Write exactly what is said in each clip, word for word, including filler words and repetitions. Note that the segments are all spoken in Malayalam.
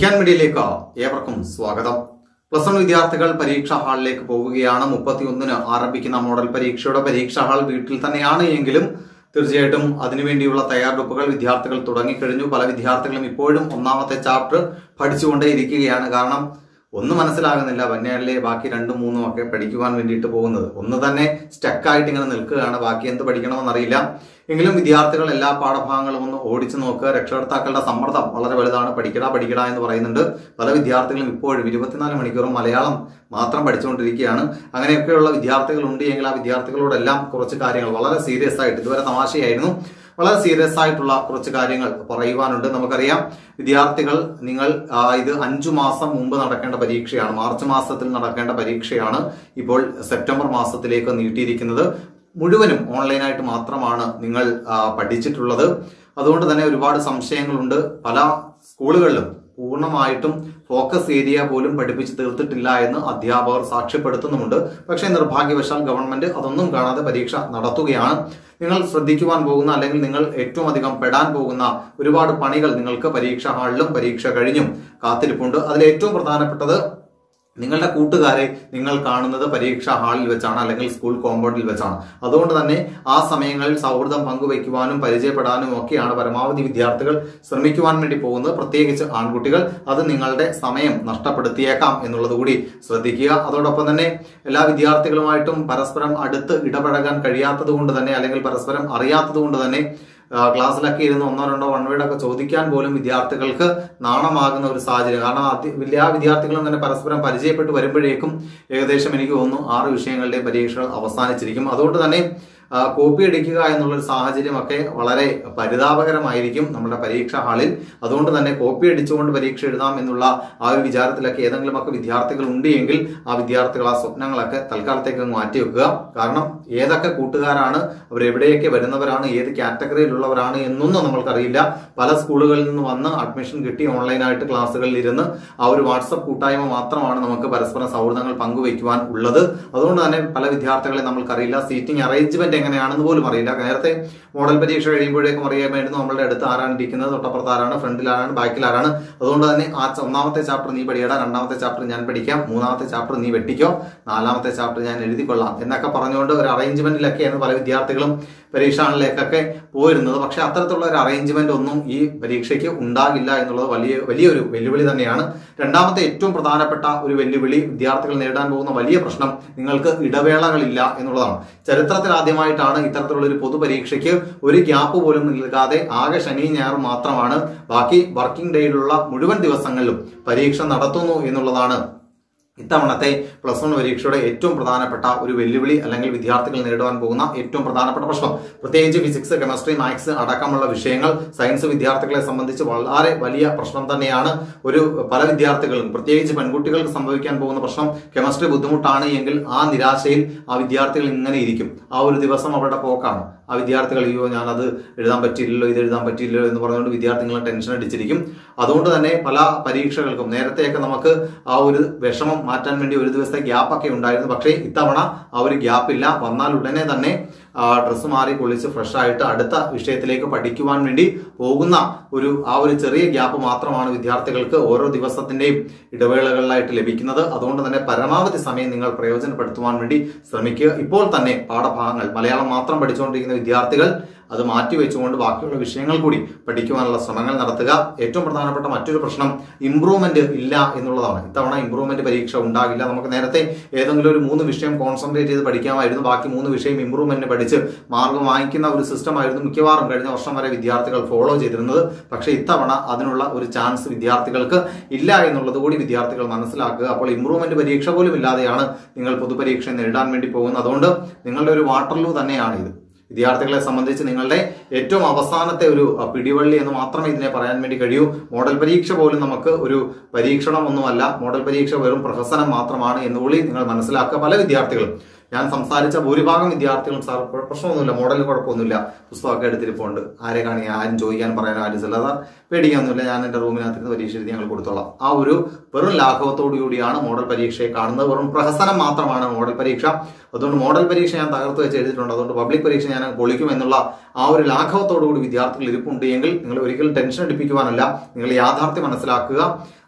പഠിക്കാൻ മീഡിയയിലേക്ക് ഏവർക്കും സ്വാഗതം. പ്ലസ് വൺ വിദ്യാർത്ഥികൾ പരീക്ഷാ ഹാളിലേക്ക് പോവുകയാണ്. മുപ്പത്തിയൊന്നിന് ആരംഭിക്കുന്ന മോഡൽ പരീക്ഷയുടെ പരീക്ഷാ ഹാൾ വീട്ടിൽ തന്നെയാണ് എങ്കിലും തീർച്ചയായിട്ടും അതിനുവേണ്ടിയുള്ള തയ്യാറെടുപ്പുകൾ വിദ്യാർത്ഥികൾ തുടങ്ങിക്കഴിഞ്ഞു. പല വിദ്യാർത്ഥികളും ഇപ്പോഴും ഒന്നാമത്തെ ചാപ്റ്റർ പഠിച്ചുകൊണ്ടേ ഇരിക്കുകയാണ്. കാരണം ഒന്നും മനസ്സിലാകുന്നില്ല. വന്യല്ലേ ബാക്കി രണ്ടും മൂന്നും ഒക്കെ പഠിക്കുവാൻ വേണ്ടിയിട്ട് പോകുന്നത്. ഒന്ന് തന്നെ സ്റ്റക്കായിട്ട് ഇങ്ങനെ നിൽക്കുകയാണ്. ബാക്കി എന്ത് പഠിക്കണമെന്നറിയില്ല. എങ്കിലും വിദ്യാർത്ഥികൾ എല്ലാ പാഠഭാഗങ്ങളും ഒന്ന് ഓടിച്ചു നോക്കുക. രക്ഷകർത്താക്കളുടെ സമ്മർദ്ദം വളരെ വലുതാണ്. പഠിക്കടാ പഠിക്കടാ എന്ന് പറയുന്നുണ്ട്. പല വിദ്യാർത്ഥികളും ഇപ്പോഴും ഇരുപത്തിനാല് മണിക്കൂറും മലയാളം മാത്രം പഠിച്ചുകൊണ്ടിരിക്കുകയാണ്. അങ്ങനെയൊക്കെയുള്ള വിദ്യാർത്ഥികൾ ഉണ്ട് എങ്കിൽ ആ വിദ്യാർത്ഥികളോടെല്ലാം കുറച്ച് കാര്യങ്ങൾ വളരെ സീരിയസ് ആയിട്ട്, ഇതുവരെ തമാശയായിരുന്നു, വളരെ സീരിയസ് ആയിട്ടുള്ള കുറച്ച് കാര്യങ്ങൾ പറയുവാനുണ്ട്. നമുക്കറിയാം വിദ്യാർത്ഥികൾ, നിങ്ങൾ ഇത് അഞ്ചു മാസം മുമ്പ് നടക്കേണ്ട പരീക്ഷയാണ്. മാർച്ച് മാസത്തിൽ നടക്കേണ്ട പരീക്ഷയാണ് ഇപ്പോൾ സെപ്റ്റംബർ മാസത്തിലേക്ക് നീട്ടിയിരിക്കുന്നത്. മുഴുവനും ഓൺലൈനായിട്ട് മാത്രമാണ് നിങ്ങൾ പഠിച്ചിട്ടുള്ളത്. അതുകൊണ്ട് തന്നെ ഒരുപാട് സംശയങ്ങളുണ്ട്. പല സ്കൂളുകളിലും പൂർണ്ണമായിട്ടും ഫോക്കസ് ഏരിയ പോലും പഠിപ്പിച്ച് തീർത്തിട്ടില്ല എന്ന് അധ്യാപകർ സാക്ഷ്യപ്പെടുത്തുന്നുമുണ്ട്. പക്ഷേ നിർഭാഗ്യവശാൽ ഗവൺമെന്റ് അതൊന്നും കാണാതെ പരീക്ഷ നടത്തുകയാണ്. നിങ്ങൾ ശ്രദ്ധിക്കുവാൻ പോകുന്ന, അല്ലെങ്കിൽ നിങ്ങൾ ഏറ്റവും അധികം പെടാൻ പോകുന്ന ഒരുപാട് പണികൾ നിങ്ങൾക്ക് പരീക്ഷാ ഹാളിലും പരീക്ഷ കഴിഞ്ഞും കാത്തിരിപ്പുണ്ട്. അതിൽ ഏറ്റവും പ്രധാനപ്പെട്ടത്, നിങ്ങളുടെ കൂട്ടുകാരെ നിങ്ങൾ കാണുന്നത് പരീക്ഷാ ഹാളിൽ വെച്ചാണ്, അല്ലെങ്കിൽ സ്കൂൾ കോമ്പൗണ്ടിൽ വെച്ചാണ്. അതുകൊണ്ട് തന്നെ ആ സമയങ്ങളിൽ സൗഹൃദം പങ്കുവയ്ക്കുവാനും പരിചയപ്പെടാനും ഒക്കെയാണ് പരമാവധി വിദ്യാർത്ഥികൾ ശ്രമിക്കുവാൻ വേണ്ടി പോകുന്നത്. പ്രത്യേകിച്ച് ആൺകുട്ടികൾ. അത് നിങ്ങളുടെ സമയം നഷ്ടപ്പെടുത്തിയേക്കാം എന്നുള്ളത് കൂടി ശ്രദ്ധിക്കുക. അതോടൊപ്പം തന്നെ എല്ലാ വിദ്യാർത്ഥികളുമായിട്ടും പരസ്പരം അടുത്ത് ഇടപഴകാൻ കഴിയാത്തത് കൊണ്ട് തന്നെ, അല്ലെങ്കിൽ പരസ്പരം അറിയാത്തത് കൊണ്ട് തന്നെ ക്ലാസ്സിലൊക്കെ ഇരുന്ന് ഒന്നോ രണ്ടോ വൺ വേർഡ് ഒക്കെ ചോദിക്കാൻ പോലും വിദ്യാർത്ഥികൾക്ക് നാണമാകുന്ന ഒരു സാഹചര്യം. കാരണം എല്ലാ വിദ്യാർത്ഥികളും തന്നെ പരസ്പരം പരിചയപ്പെട്ട് വരുമ്പോഴേക്കും ഏകദേശം എനിക്ക് തോന്നുന്നു ആറ് വിഷയങ്ങളുടെ പരീക്ഷകൾ അവസാനിച്ചിരിക്കും. അതുകൊണ്ട് തന്നെ കോപ്പി അടിക്കുക എന്നുള്ളൊരു സാഹചര്യമൊക്കെ വളരെ പരിതാപകരമായിരിക്കും നമ്മുടെ പരീക്ഷാ ഹാളിൽ. അതുകൊണ്ട് തന്നെ കോപ്പി അടിച്ചുകൊണ്ട് പരീക്ഷ എഴുതാം എന്നുള്ള ആ ഒരു വിചാരത്തിലൊക്കെ ഏതെങ്കിലുമൊക്കെ വിദ്യാർത്ഥികൾ ഉണ്ട് എങ്കിൽ ആ വിദ്യാർത്ഥികൾ ആ സ്വപ്നങ്ങളൊക്കെ തൽക്കാലത്തേക്ക് മാറ്റി വെക്കുക. കാരണം ഏതൊക്കെ കൂട്ടുകാരാണ്, അവരെവിടെയൊക്കെ വരുന്നവരാണ്, ഏത് കാറ്റഗറിയിലുള്ളവരാണ് എന്നൊന്നും നമ്മൾക്കറിയില്ല. പല സ്കൂളുകളിൽ നിന്ന് വന്ന് അഡ്മിഷൻ കിട്ടി ഓൺലൈനായിട്ട് ക്ലാസ്സുകളിൽ ഇരുന്ന് ആ ഒരു വാട്സപ്പ് കൂട്ടായ്മ മാത്രമാണ് നമുക്ക് പരസ്പരം സൗഹൃദങ്ങൾ പങ്കുവയ്ക്കുവാൻ ഉള്ളത്. അതുകൊണ്ട് തന്നെ പല വിദ്യാർത്ഥികളെ നമ്മൾക്കറിയില്ല. സീറ്റിംഗ് അറേഞ്ച്മെന്റ് എങ്ങനെയാണെന്ന് പോലും അറിയില്ല. നേരത്തെ മോഡൽ പരീക്ഷ കഴിയുമ്പോഴേക്കും അറിയാമായിരുന്നു നമ്മളുടെ അടുത്ത് ആരാണ് ഇരിക്കുന്നത്, തൊട്ടപ്പുറത്ത് ആരാണ്, ഫ്രണ്ടിൽ ആരാണ്, ബാക്കിൽ ആരാണ്. അതുകൊണ്ട് തന്നെ ആ ഒന്നാമത്തെ ചാപ്റ്റർ നീ പഠിയടാ, രണ്ടാമത്തെ ചാപ്റ്റർ ഞാൻ പഠിക്കാം, മൂന്നാമത്തെ ചാപ്റ്റർ നീ വെട്ടിക്കോ, നാലാമത്തെ ചാപ്റ്റർ ഞാൻ എഴുതിക്കൊള്ളാം എന്നൊക്കെ പറഞ്ഞുകൊണ്ട് ഒരു അറേഞ്ച്മെന്റിലൊക്കെയാണ് പല വിദ്യാർത്ഥികളും പരീക്ഷകളിലേക്കൊക്കെ പോയിരുന്നത്. പക്ഷെ അത്തരത്തിലുള്ള ഒരു അറേഞ്ച്മെന്റ് ഒന്നും ഈ പരീക്ഷയ്ക്ക് ഉണ്ടാകില്ല എന്നുള്ളത് വലിയ വലിയൊരു വെല്ലുവിളി തന്നെയാണ്. രണ്ടാമത്തെ ഏറ്റവും പ്രധാനപ്പെട്ട ഒരു വെല്ലുവിളി, വിദ്യാർത്ഥികൾ നേരിടാൻ പോകുന്ന വലിയ പ്രശ്നം, നിങ്ങൾക്ക് ഇടവേളകളില്ല എന്നുള്ളതാണ്. ചരിത്രത്തിൽ ആദ്യമായിട്ടാണ് ഇത്തരത്തിലുള്ള ഒരു പൊതുപരീക്ഷയ്ക്ക് ഒരു ഗ്യാപ്പ് പോലും നൽകാതെ ആകെ ശനി ഞായർ മാത്രമാണ്, ബാക്കി വർക്കിംഗ് ഡേയിലുള്ള മുഴുവൻ ദിവസങ്ങളിലും പരീക്ഷ നടത്തുന്നു എന്നുള്ളതാണ് ഇത്തവണത്തെ പ്ലസ് വൺ പരീക്ഷയുടെ ഏറ്റവും പ്രധാനപ്പെട്ട ഒരു വെല്ലുവിളി, അല്ലെങ്കിൽ വിദ്യാർത്ഥികൾ നേരിടാൻ പോകുന്ന ഏറ്റവും പ്രധാനപ്പെട്ട പ്രശ്നം. പ്രത്യേകിച്ച് ഫിസിക്സ്, കെമിസ്ട്രി, മാത്സ് അടക്കമുള്ള വിഷയങ്ങൾ സയൻസ് വിദ്യാർത്ഥികളെ സംബന്ധിച്ച് വളരെ വലിയ പ്രശ്നം തന്നെയാണ്. ഒരു പല വിദ്യാർത്ഥികളും, പ്രത്യേകിച്ച് പെൺകുട്ടികൾക്ക് സംഭവിക്കാൻ പോകുന്ന പ്രശ്നം, കെമിസ്ട്രി ബുദ്ധിമുട്ടാണ് എങ്കിൽ ആ നിരാശയിൽ ആ വിദ്യാർത്ഥികൾ ഇങ്ങനെ ഇരിക്കും. ആ ഒരു ദിവസം അവരുടെ പോക്കാണ്. ആ വിദ്യാർത്ഥികൾ, അയ്യോ ഞാനത് എഴുതാൻ പറ്റിയില്ലല്ലോ, ഇത് എഴുതാൻ പറ്റിയില്ലല്ലോ എന്ന് പറഞ്ഞുകൊണ്ട് വിദ്യാർത്ഥികൾ ടെൻഷൻ അടിച്ചിരിക്കും. അതുകൊണ്ട് തന്നെ പല പരീക്ഷകൾക്കും നേരത്തെയൊക്കെ നമുക്ക് ആ ഒരു വിഷമം മാറ്റാൻ വേണ്ടി ഒരു ദിവസത്തെ ഗ്യാപ്പൊക്കെ ഉണ്ടായിരുന്നു. പക്ഷേ ഇത്തവണ ആ ഒരു ഗ്യാപ്പില്ല. വന്നാൽ ഉടനെ തന്നെ ഡ്രസ്സ് മാറി കുളിച്ച് ഫ്രഷ് ആയിട്ട് അടുത്ത വിഷയത്തിലേക്ക് പഠിക്കുവാൻ വേണ്ടി പോകുന്ന ഒരു ആ ഒരു ചെറിയ ഗ്യാപ്പ് മാത്രമാണ് വിദ്യാർത്ഥികൾക്ക് ഓരോ ദിവസത്തിന്റെയും ഇടവേളകളിലായിട്ട് ലഭിക്കുന്നത്. അതുകൊണ്ട് തന്നെ പരമാവധി സമയം നിങ്ങൾ പ്രയോജനപ്പെടുത്തുവാൻ വേണ്ടി ശ്രമിക്കുക. ഇപ്പോൾ തന്നെ പാഠഭാഗങ്ങൾ മലയാളം മാത്രം പഠിച്ചുകൊണ്ടിരിക്കുന്ന വിദ്യാർത്ഥികൾ അത് മാറ്റിവെച്ചുകൊണ്ട് ബാക്കിയുള്ള വിഷയങ്ങൾ കൂടി പഠിക്കുവാനുള്ള ശ്രമങ്ങൾ നടത്തുക. ഏറ്റവും പ്രധാനപ്പെട്ട മറ്റൊരു പ്രശ്നം, ഇംപ്രൂവ്മെന്റ് ഇല്ല എന്നുള്ളതാണ്. ഇത്തവണ ഇംപ്രൂവ്മെന്റ് പരീക്ഷ ഉണ്ടാകില്ല. നമുക്ക് നേരത്തെ ഏതെങ്കിലും ഒരു മൂന്ന് വിഷയം കോൺസെൻട്രേറ്റ് ചെയ്ത് പഠിക്കാമായിരുന്നു. ബാക്കി മൂന്ന് വിഷയം ഇംപ്രൂവ്മെന്റ് പഠിച്ച് മാർക്ക് വാങ്ങിക്കുന്ന ഒരു സിസ്റ്റം ആയിരുന്നു മിക്കവാറും കഴിഞ്ഞ വർഷം വരെ വിദ്യാർത്ഥികൾ ഫോളോ ചെയ്തിരുന്നത്. പക്ഷേ ഇത്തവണ അതിനുള്ള ഒരു ചാൻസ് വിദ്യാർത്ഥികൾക്ക് ഇല്ല എന്നുള്ളത് കൂടി വിദ്യാർത്ഥികൾ മനസ്സിലാക്കുക. അപ്പോൾ ഇംപ്രൂവ്മെന്റ് പരീക്ഷ പോലും ഇല്ലാതെയാണ് നിങ്ങൾ പൊതുപരീക്ഷ നേരിടാൻ വേണ്ടി പോകുന്നത്. അതുകൊണ്ട് നിങ്ങളുടെ ഒരു വാട്ടർലൂ തന്നെയാണ് ഇത്. വിദ്യാർത്ഥികളെ സംബന്ധിച്ച് നിങ്ങളുടെ ഏറ്റവും അവസാനത്തെ ഒരു പിടിവള്ളി എന്ന് മാത്രമേ ഇതിനെ പറയാൻ വേണ്ടി കഴിയൂ. മോഡൽ പരീക്ഷ പോലും നമുക്ക് ഒരു പരീക്ഷണം ഒന്നുമല്ല. മോഡൽ പരീക്ഷ വെറും പ്രഹസനം മാത്രമാണ് എന്നുകൂടി നിങ്ങൾ മനസ്സിലാക്കുക. പല വിദ്യാർത്ഥികളും, ഞാൻ സംസാരിച്ച ഭൂരിഭാഗം വിദ്യാർത്ഥികളും സാർ പ്രശ്നമൊന്നുമില്ല, മോഡലിന് കുഴപ്പമൊന്നുമില്ല, പുസ്തകമൊക്കെ എടുത്തിരിപ്പുണ്ട്, ആരെ കാണി ആരും ചോദിക്കാൻ പറയാൻ ആരും ചില സാർ പേടിക്കാനൊന്നുമില്ല, ഞാൻ എൻ്റെ റൂമിനകത്ത് പരീക്ഷ എഴുതി ഞങ്ങൾ കൊടുത്തോളാം. ആ ഒരു വെറും ലാഘവത്തോടു കൂടിയാണ് മോഡൽ പരീക്ഷയെ കാണുന്നത്. വെറും പ്രഹസനം മാത്രമാണ് മോഡൽ പരീക്ഷ. അതുകൊണ്ട് മോഡൽ പരീക്ഷ ഞാൻ തകർത്ത് വെച്ച് എഴുതിയിട്ടുണ്ട്, അതുകൊണ്ട് പബ്ലിക് പരീക്ഷ ഞാൻ പൊളിക്കും എന്നുള്ള ആ ഒരു ലാഘവത്തോടു കൂടി വിദ്യാർത്ഥികൾ ഇരിപ്പുണ്ട് എങ്കിൽ നിങ്ങൾ ഒരിക്കലും ടെൻഷൻ അടിപ്പിക്കുവാനല്ല, നിങ്ങൾ യാഥാർത്ഥ്യം മനസ്സിലാക്കുക.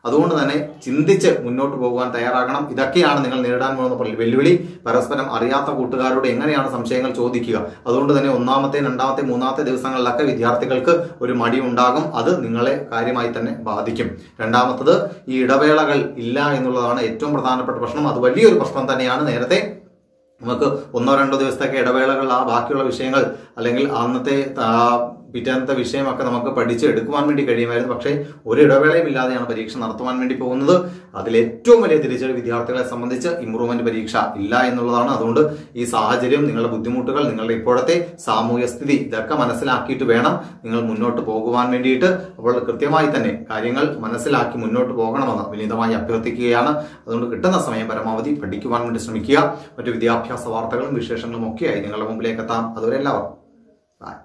അതുകൊണ്ട് തന്നെ ചിന്തിച്ച് മുന്നോട്ട് പോകുവാൻ തയ്യാറാകണം. ഇതൊക്കെയാണ് നിങ്ങൾ നേരിടാൻ പോകുന്ന വെല്ലുവിളി. പരസ്പരം അറിയാത്ത കൂട്ടുകാരോട് എങ്ങനെയാണ് സംശയങ്ങൾ ചോദിക്കുക? അതുകൊണ്ട് തന്നെ ഒന്നാമത്തെ രണ്ടാമത്തെ മൂന്നാമത്തെ ദിവസങ്ങളിലൊക്കെ വിദ്യാർത്ഥികൾക്ക് ഒരു മടി ഉണ്ടാകും. അത് നിങ്ങളെ കാര്യമായി തന്നെ ബാധിക്കും. രണ്ടാമത്തത് ഈ ഇടവേളകൾ ഇല്ല എന്നുള്ളതാണ് ഏറ്റവും പ്രധാനപ്പെട്ട പ്രശ്നം. അത് വലിയൊരു പ്രശ്നം തന്നെയാണ്. നേരത്തെ നമുക്ക് ഒന്നോ രണ്ടോ ദിവസത്തേക്ക് ഇടവേളകൾ ആ ബാക്കിയുള്ള വിഷയങ്ങൾ അല്ലെങ്കിൽ അന്നത്തെ പിറ്റേന്നത്തെ വിഷയമൊക്കെ നമുക്ക് പഠിച്ച് എടുക്കുവാൻ വേണ്ടി കഴിയുമായിരുന്നു. പക്ഷേ ഒരു ഇടവേളയും ഇല്ലാതെയാണ് പരീക്ഷ നടത്തുവാൻ വേണ്ടി പോകുന്നത്. അതിലേറ്റവും വലിയ തിരിച്ചടി വിദ്യാർത്ഥികളെ സംബന്ധിച്ച് ഇംപ്രൂവ്മെന്റ് പരീക്ഷ ഇല്ല എന്നുള്ളതാണ്. അതുകൊണ്ട് ഈ സാഹചര്യം, നിങ്ങളുടെ ബുദ്ധിമുട്ടുകൾ, നിങ്ങളുടെ ഇപ്പോഴത്തെ സാമൂഹ്യ സ്ഥിതി ഇതൊക്കെ മനസ്സിലാക്കിയിട്ട് വേണം നിങ്ങൾ മുന്നോട്ട് പോകുവാൻ വേണ്ടിയിട്ട്. അപ്പോൾ കൃത്യമായി തന്നെ കാര്യങ്ങൾ മനസ്സിലാക്കി മുന്നോട്ട് പോകണമെന്ന് വിനീതമായി അഭ്യർത്ഥിക്കുകയാണ്. അതുകൊണ്ട് കിട്ടുന്ന സമയം പരമാവധി പഠിക്കുവാൻ വേണ്ടി ശ്രമിക്കുക. മറ്റു വിദ്യാഭ്യാസ വാർത്തകളും വിശേഷങ്ങളും ഒക്കെയായി നിങ്ങളുടെ മുമ്പിലേക്ക് എത്താം. അതുവരെ എല്ലാവർക്കും ബൈ.